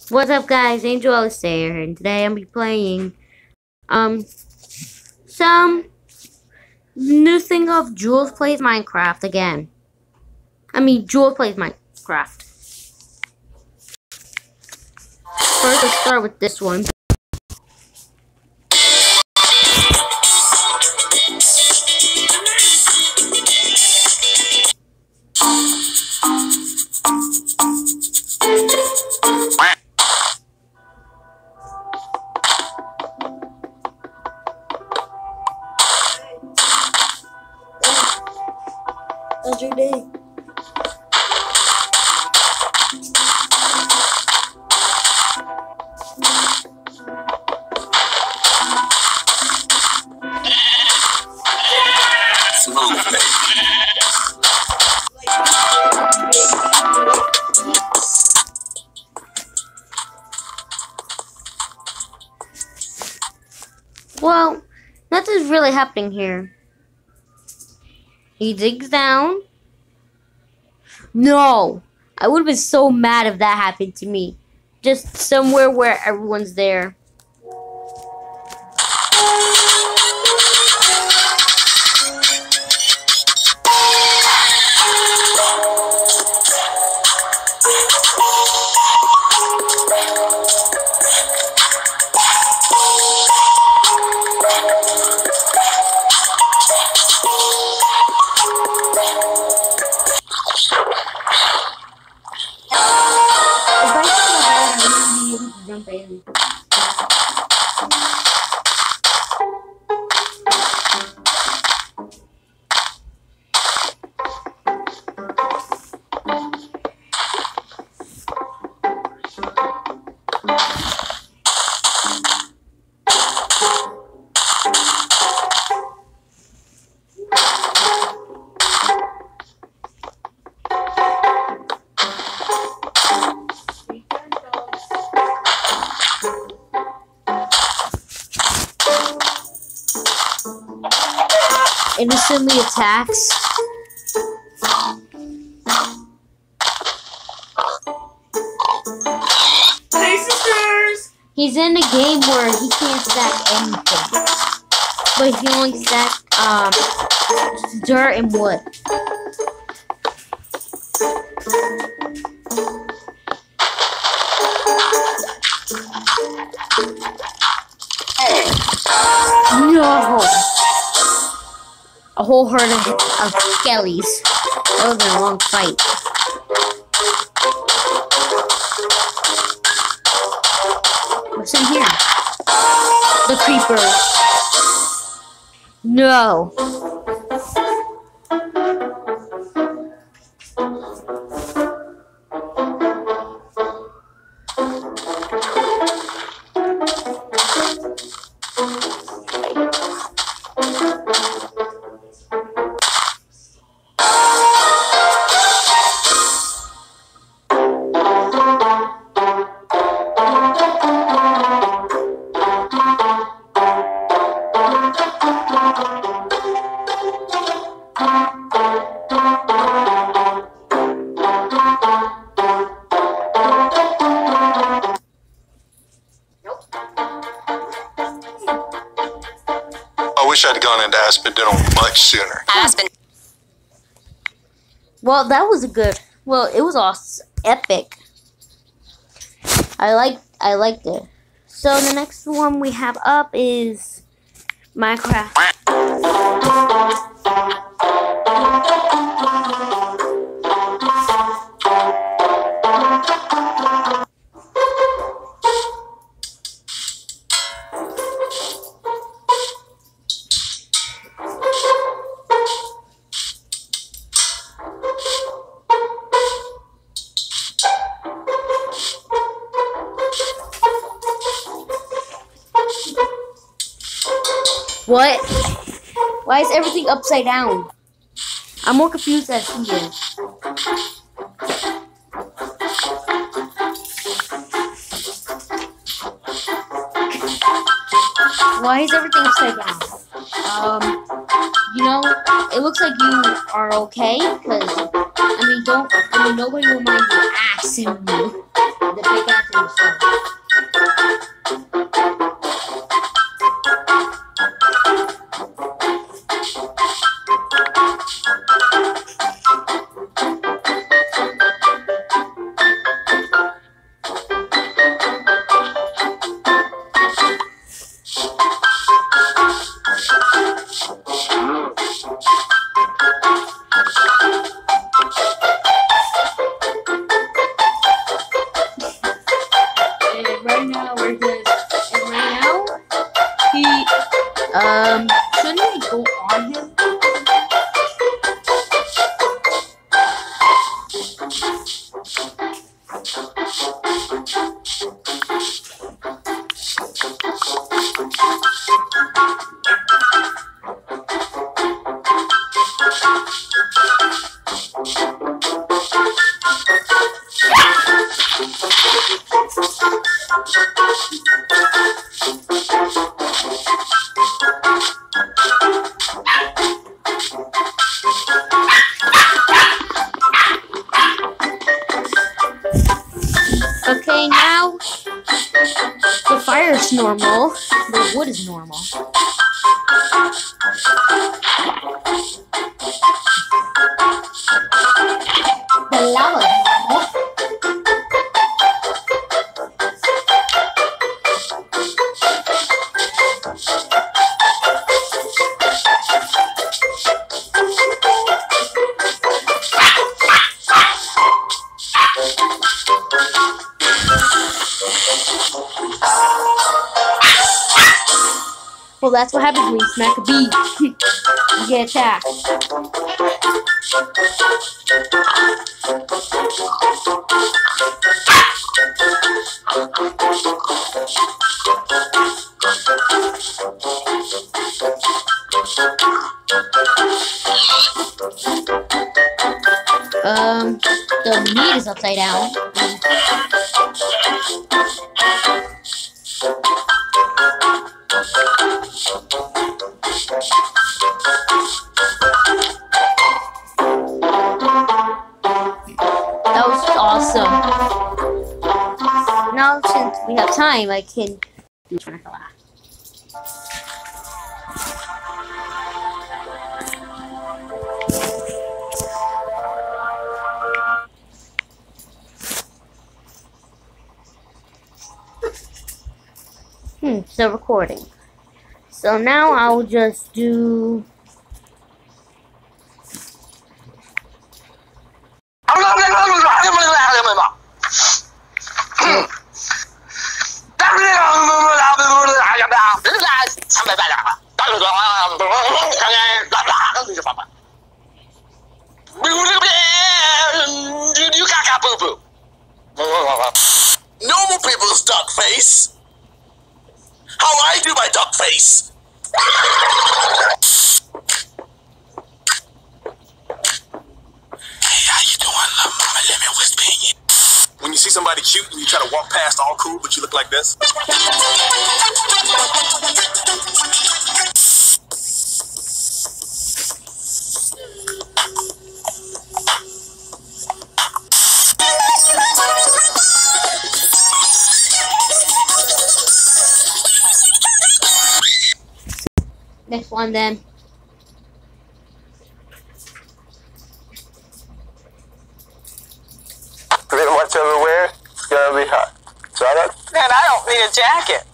What's up, guys? Angel Alistair, and today I'll be playing some new thing of Jules Plays Minecraft again. Jules Plays Minecraft. First, let's start with this one. How's your day? Well, nothing's really happening here. He digs down. No! I would have been so mad if that happened to me. Just somewhere where everyone's there. Jump in. Innocently attacks. Hey, sisters! He's in a game where he can't stack anything, but he only stack dirt and wood. No. A whole herd of skellies. That would have been a long fight. What's in here? The creepers. No. I wish I'd gone into Asphodel much sooner. Well, that was a good. Well, it was awesome, epic. I liked it. So the next one we have up is Minecraft. What? Why is everything upside down? I'm more confused as he is. Why is everything upside down? It looks like you are okay, because, nobody will mind your ass in you. the pickaxe and the sword. Shouldn't we go on him? Okay, now the fire is normal, the wood is normal. The lava is normal. Well, that's what happens when you smack a bee. You get attacked. The meat is upside down. That was awesome. Now, since we have time, I can do it. Still recording. So now I'll just do. Normal people's duck face. How I do my duck face. Hey, how you doing, little mama? Let me whisper in you. When you see somebody cute and you try to walk past all cool, but you look like this. Next one then. Pretty much everywhere, it's gonna be hot. So Man, I don't need a jacket.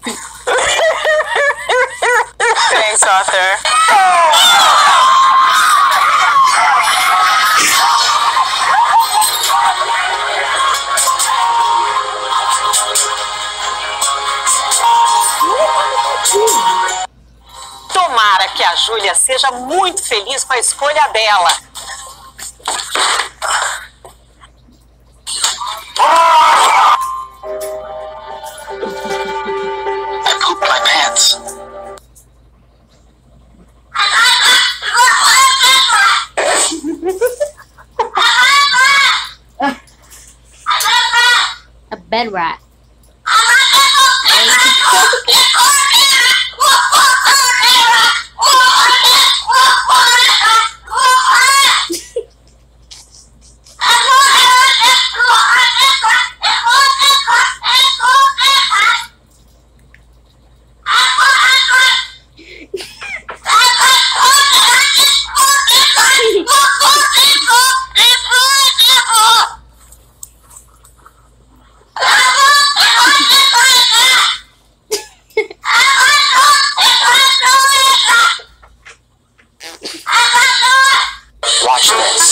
Thanks, Arthur. Tomara que a Júlia seja muito feliz com a escolha dela. I pooped my pants. A bed rat.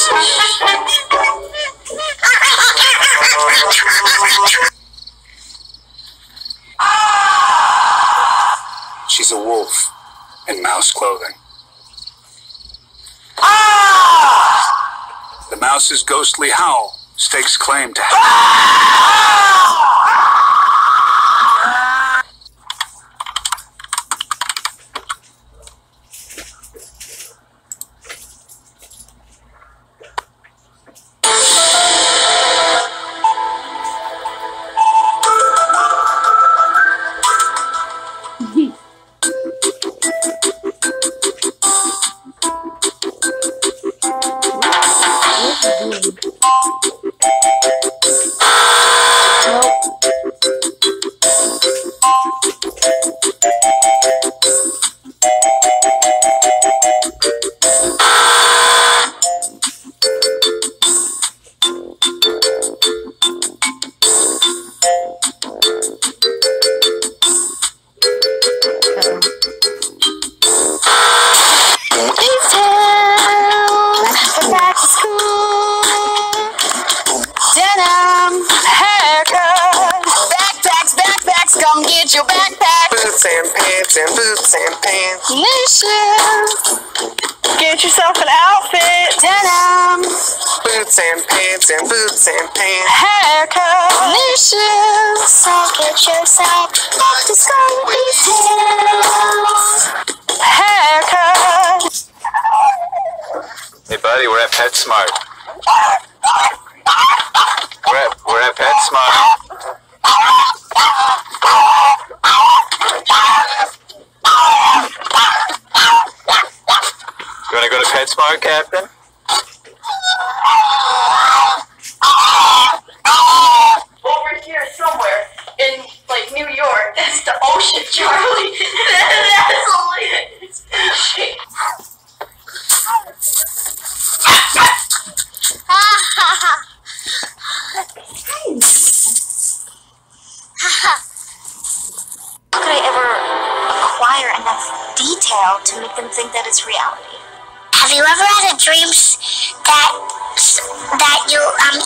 She's a wolf in mouse clothing. The mouse's ghostly howl stakes claim to Come get your backpack. Boots and pants and boots and pants. Delicious. Get yourself an outfit. Denim. Boots and pants and boots and pants. Haircut. Delicious. So get yourself up to school details. Haircut. Hey buddy, we're at PetSmart. We're at PetSmart. You wanna go to PetSmart, Captain? Over here somewhere in like New York. That's the ocean, Charlie. That's only it. How could I ever acquire enough detail to make them think that it's reality? Have you ever had a dream that you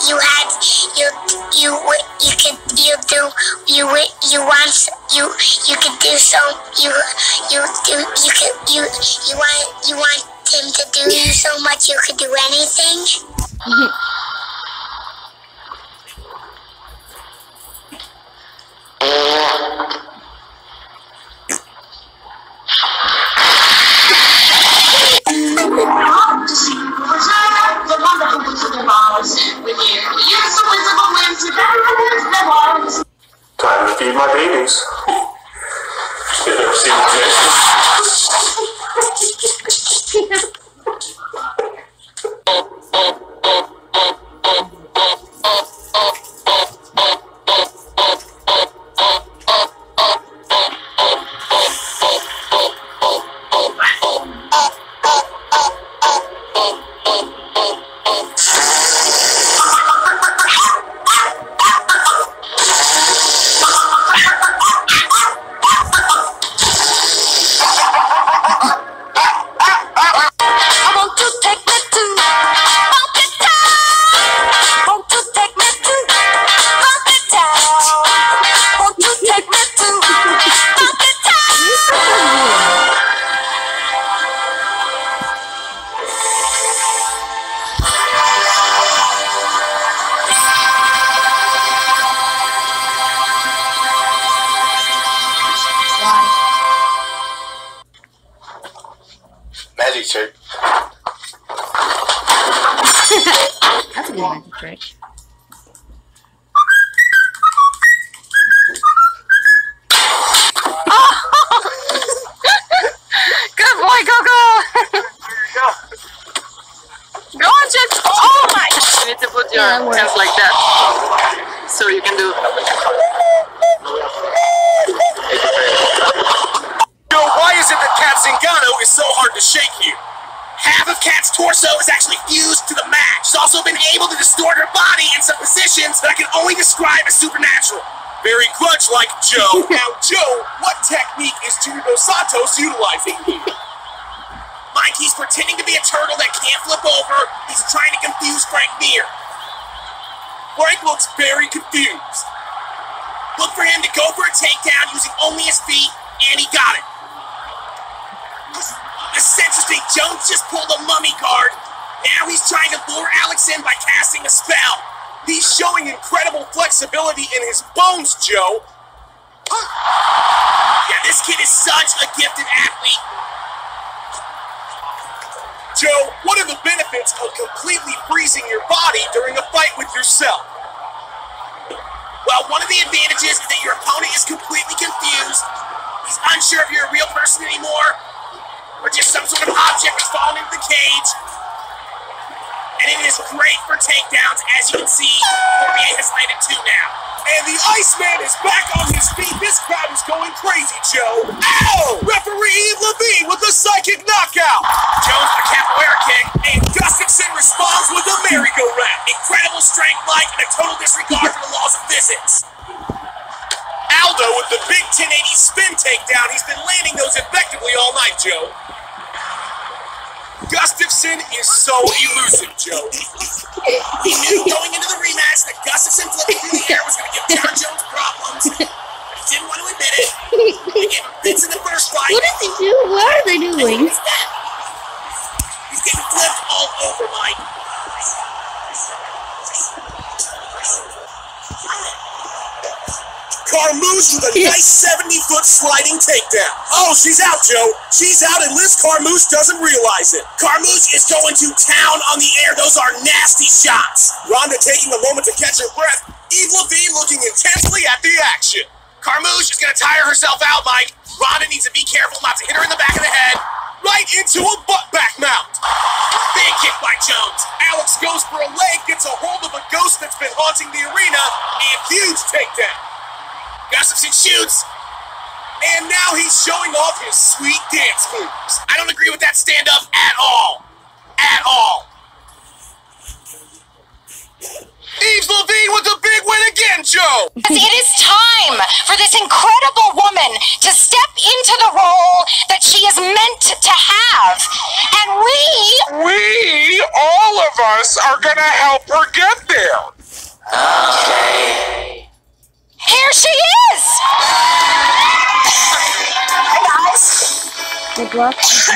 want him to do you so much you could do anything? Time to feed my babies. You ever seen the magic trick? That's a good magic trick. Good boy, go. Go on, Chips. Oh my. You need to put your hands like that. So you can do. Why is it that Cat Zingano is so hard to shake here? Half of Cat's torso is actually fused to the mat. She's also been able to distort her body in some positions that I can only describe as supernatural. Very grudge-like Joe. Now, Joe, what technique is Junior Dos Santos utilizing here? Like he's pretending to be a turtle that can't flip over. He's trying to confuse Frank Mir. Frank looks very confused. Look for him to go for a takedown using only his feet, and he got it. This is interesting. Jones just pulled a mummy card. Now he's trying to lure Alex in by casting a spell. He's showing incredible flexibility in his bones, Joe. Yeah, this kid is such a gifted athlete. Joe, what are the benefits of completely freezing your body during a fight with yourself? Well, one of the advantages is that your opponent is completely confused. He's unsure if you're a real person anymore, or just some sort of object that's fallen into the cage. And it is great for takedowns, as you can see. Poirier has landed 2 now. And the Iceman is back on his feet. This crowd is going crazy, Joe. Ow! Referee Yves Levine with a psychic knockout. Jones with a capoeira kick, and Gustafsson responds with a merry-go-round. Incredible strength, Mike, and a total disregard for the laws of physics. Aldo with the big 1080 spin takedown. He's been landing those effectively all night, Joe. Gustafsson is so elusive, Joe. He knew going into the rematch that Gustafsson flipping through the air was going to give John Jones problems, but he didn't want to admit it. He gave him fits in the first fight. What does he do? What are they doing? He's getting flipped all over, Mike. Carmouche with a nice 70-foot sliding takedown. Oh, she's out, Joe. She's out, and Liz Carmouche doesn't realize it. Carmouche is going to town on the air. Those are nasty shots. Ronda taking a moment to catch her breath. Yves Levine looking intensely at the action. Carmouche is going to tire herself out, Mike. Ronda needs to be careful not to hit her in the back of the head. Right into a butt-back mount. Big kick by Jones. Alex goes for a leg, gets a hold of a ghost that's been haunting the arena, and huge takedown. Gustafsson shoots, and now he's showing off his sweet dance moves. I don't agree with that stand-up at all. At all. Yves Levine with a big win again, Joe! It is time for this incredible woman to step into the role that she is meant to have. And we, all of us, are gonna help her get there. Okay. Here she is! Hi, guys. Good luck.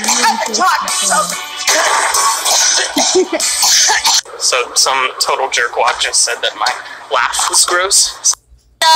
So some total jerkwad just said that my laugh was gross. The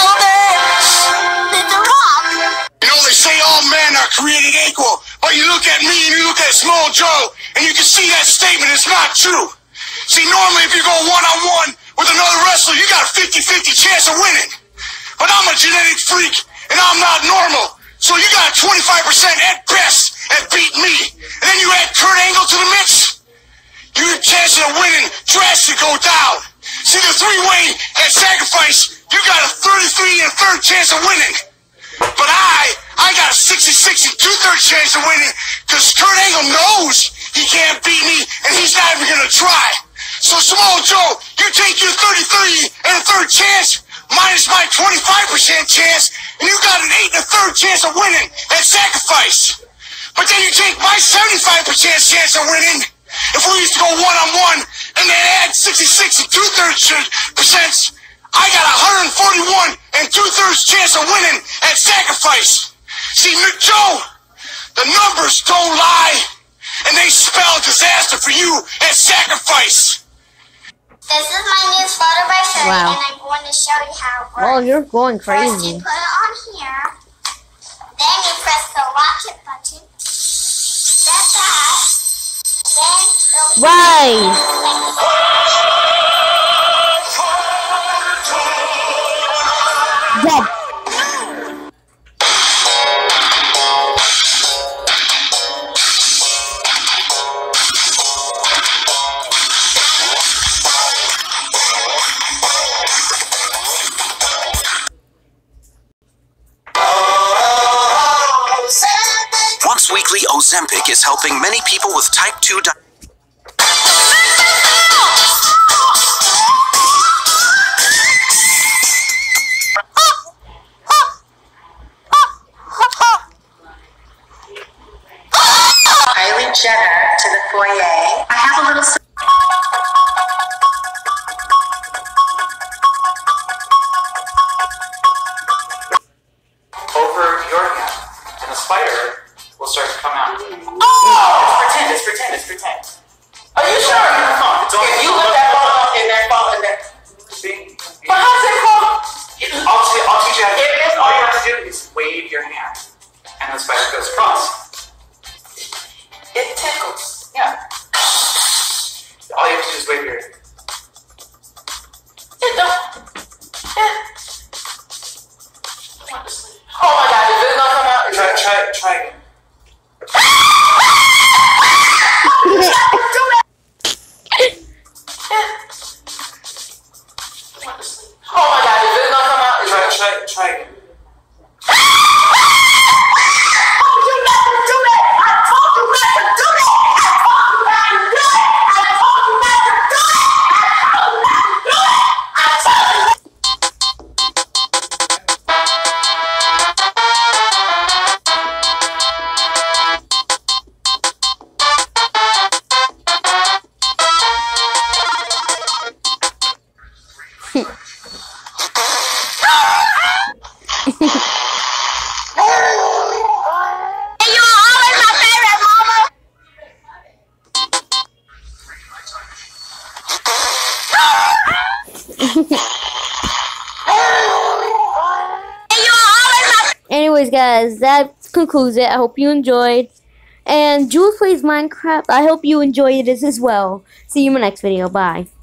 rock. You know, they say all men are created equal, but you look at me and you look at Small Joe, and you can see that statement is not true. See, normally if you go one-on-one with another wrestler, you got a 50-50 chance of winning. But I'm a genetic freak, and I'm not normal. So you got a 25% at best at beating me. And then you add Kurt Angle to the mix, your chances of winning drastically go down. See, the three-way at sacrifice, you got a 33 and a third chance of winning. But I got a 66 and two-thirds chance of winning, because Kurt Angle knows he can't beat me, and he's not even going to try. So, Small Joe, you take your 33 and a third chance, minus my 25% chance, and you got an 8 and a third chance of winning at sacrifice. But then you take my 75% chance of winning, if we used to go one-on-one, and then add 66 and two-thirds percent, I got a 141 and two-thirds chance of winning at sacrifice. See, Joe, the numbers don't lie, and they spell disaster for you at sacrifice. This is my new photo by Shirley, Wow. and I'm going to show you how it works. Oh, you're going First, you crazy. put it on here. Then you press the rocket button. Set that. Then it'll Right. Dead. Once weekly Ozempic is helping many people with type 2 diabetes. Anyways, guys, that concludes it. I hope you enjoyed. And Jules Plays Minecraft. I hope you enjoyed this as well. See you in my next video. Bye.